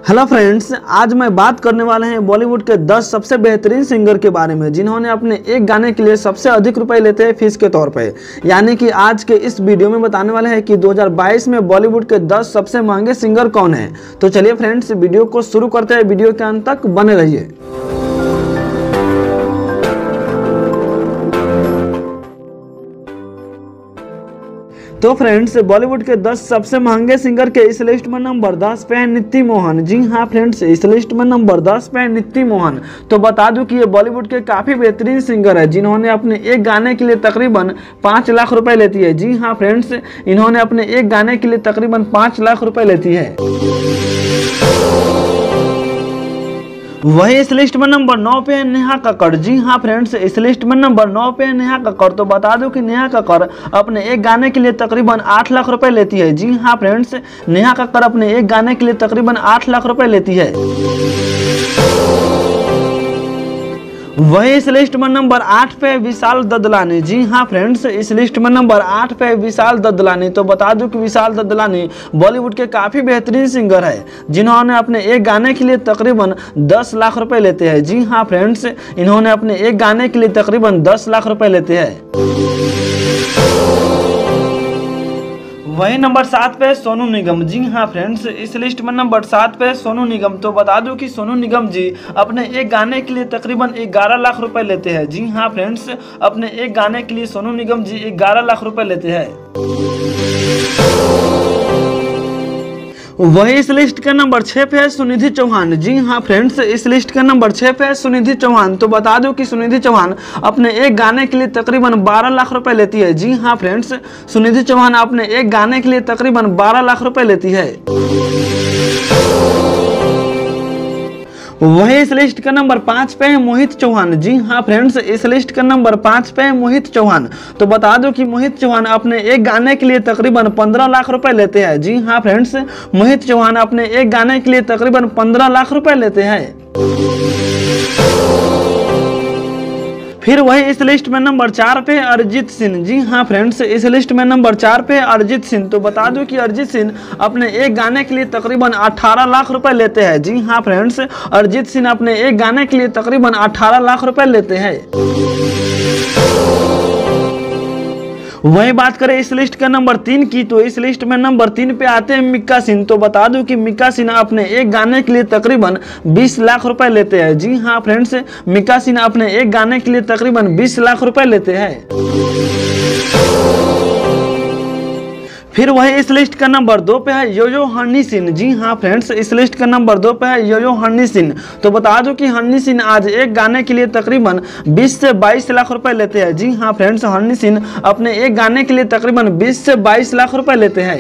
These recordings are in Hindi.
हेलो फ्रेंड्स, आज मैं बात करने वाले हैं बॉलीवुड के 10 सबसे बेहतरीन सिंगर के बारे में जिन्होंने अपने एक गाने के लिए सबसे अधिक रुपए लेते हैं फीस के तौर पे। यानी कि आज के इस वीडियो में बताने वाले हैं कि 2022 में बॉलीवुड के 10 सबसे महंगे सिंगर कौन हैं। तो चलिए फ्रेंड्स, वीडियो को शुरू करते हैं। वीडियो के अंत तक बने रहिए। तो फ्रेंड्स, बॉलीवुड के 10 सबसे महंगे सिंगर के इस लिस्ट में नंबर 10 पे है नीति मोहन। जी हाँ फ्रेंड्स, इस लिस्ट में नंबर 10 पे है नीति मोहन। तो बता दूं कि ये बॉलीवुड के काफी बेहतरीन सिंगर है जिन्होंने अपने एक गाने के लिए तकरीबन 5 लाख रुपए लेती है। जी हाँ फ्रेंड्स, इन्होंने अपने एक गाने के लिए तकरीबन 5 लाख रुपए लेती है। वही इस लिस्ट में नंबर 9 पे है नेहा कक्कड़। जी हाँ फ्रेंड्स, इस लिस्ट में नंबर 9 पे है नेहा कक्कड़। तो बता दूं कि नेहा कक्कड़ अपने एक गाने के लिए तकरीबन 8 लाख रुपए लेती है। जी हाँ फ्रेंड्स, नेहा कक्कड़ अपने एक गाने के लिए तकरीबन 8 लाख रुपए लेती है। वही इस लिस्ट में नंबर 8 पे विशाल ददलानी। जी हाँ फ्रेंड्स, इस लिस्ट में नंबर 8 पे विशाल ददलानी। तो बता दूं कि विशाल ददलानी बॉलीवुड के काफी बेहतरीन सिंगर है जिन्होंने अपने एक गाने के लिए तकरीबन 10 लाख रुपए लेते हैं। जी हाँ फ्रेंड्स, इन्होंने अपने एक गाने के लिए तकरीबन 10 लाख रुपए लेते हैं। वही नंबर 7 पे सोनू निगम। जी हाँ फ्रेंड्स, इस लिस्ट में नंबर 7 पे सोनू निगम। तो बता दूं कि सोनू निगम जी अपने एक गाने के लिए तकरीबन 11 लाख रुपए लेते हैं। जी हाँ फ्रेंड्स, अपने एक गाने के लिए सोनू निगम जी 11 लाख रुपए लेते हैं। वही इस लिस्ट के नंबर 6 पे है सुनिधि चौहान। जी हाँ फ्रेंड्स, इस लिस्ट के नंबर 6 पे है सुनिधि चौहान। तो बता दूं कि सुनिधि चौहान अपने एक गाने के लिए तकरीबन 12 लाख रुपए लेती है। जी हाँ फ्रेंड्स, सुनिधि चौहान अपने एक गाने के लिए तकरीबन 12 लाख रुपए लेती है। वही इस लिस्ट का नंबर 5 पे है मोहित चौहान। जी हाँ फ्रेंड्स, इस लिस्ट का नंबर 5 पे है मोहित चौहान। तो बता दो कि मोहित चौहान अपने एक गाने के लिए तकरीबन 15 लाख रुपए लेते हैं। जी हाँ फ्रेंड्स, मोहित चौहान अपने एक गाने के लिए तकरीबन 15 लाख रुपए लेते हैं। फिर वही इस लिस्ट में नंबर 4 पे अरिजीत सिंह। जी हाँ फ्रेंड्स, इस लिस्ट में नंबर 4 पे अरिजीत सिंह। तो बता दूं कि अरिजीत सिंह अपने एक गाने के लिए तकरीबन 18 लाख रुपए लेते हैं। जी हाँ फ्रेंड्स, अरिजीत सिंह अपने एक गाने के लिए तकरीबन 18 लाख रुपए लेते हैं। वही बात करें इस लिस्ट का नंबर 3 की, तो इस लिस्ट में नंबर 3 पे आते हैं मिक्का सिंह। तो बता दूं कि मिक्का सिंह अपने एक गाने के लिए तकरीबन 20 लाख रुपए लेते हैं। जी हाँ फ्रेंड्स, मिक्का सिंह अपने एक गाने के लिए तकरीबन 20 लाख रुपए लेते हैं। फिर वही इस लिस्ट का नंबर 2 पे है योयो हनी सिंह। जी हाँ फ्रेंड्स, इस लिस्ट का नंबर 2 पे है योयो हनी सिंह। तो बता दूं कि हनी सिंह आज एक गाने के लिए तकरीबन 20 से 22 लाख रुपए लेते हैं। जी हाँ फ्रेंड्स, हनी सिंह अपने एक गाने के लिए तकरीबन 20 से 22 लाख रुपए लेते हैं।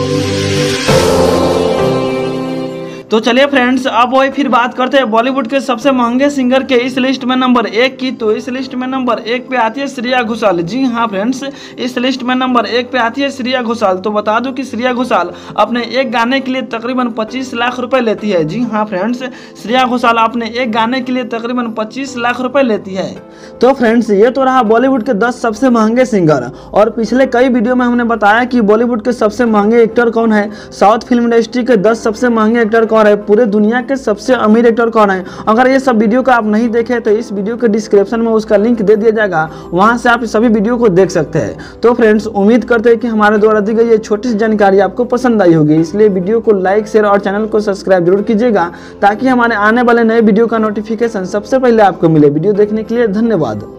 तो चलिए फ्रेंड्स, अब वही फिर बात करते हैं बॉलीवुड के सबसे महंगे सिंगर के इस लिस्ट में नंबर 1 की। तो इस लिस्ट में नंबर 1 पे आती है श्रेया घोषाल। जी हाँ फ्रेंड्स, इस लिस्ट में नंबर 1 पे आती है श्रेया घोषाल। तो बता दूं कि श्रेया घोषाल अपने एक गाने के लिए तकरीबन 25 लाख रुपए लेती है। जी हाँ फ्रेंड्स, श्रेया घोषाल अपने एक गाने के लिए तकरीबन 25 लाख रुपए लेती है। तो फ्रेंड्स, ये तो रहा बॉलीवुड के 10 सबसे महंगे सिंगर। और पिछले कई वीडियो में हमने बताया कि बॉलीवुड के सबसे महंगे एक्टर कौन है, साउथ फिल्म इंडस्ट्री के 10 सबसे महंगे एक्टर कौन है, पूरे दुनिया के सबसे अमीर एक्टर कौन है। अगर ये सब वीडियो को आप नहीं देखे तो इस वीडियो के डिस्क्रिप्शन में उसका लिंक दे दिया जाएगा, वहां से आप सभी वीडियो को देख सकते हैं। तो फ्रेंड्स, उम्मीद करते हैं कि हमारे द्वारा दी गई ये छोटी सी जानकारी आपको पसंद आई होगी। इसलिए वीडियो को लाइक, शेयर और चैनल को सब्सक्राइब जरूर कीजिएगा ताकि हमारे आने वाले नए वीडियो का नोटिफिकेशन सबसे पहले आपको मिले। वीडियो देखने के लिए धन्यवाद।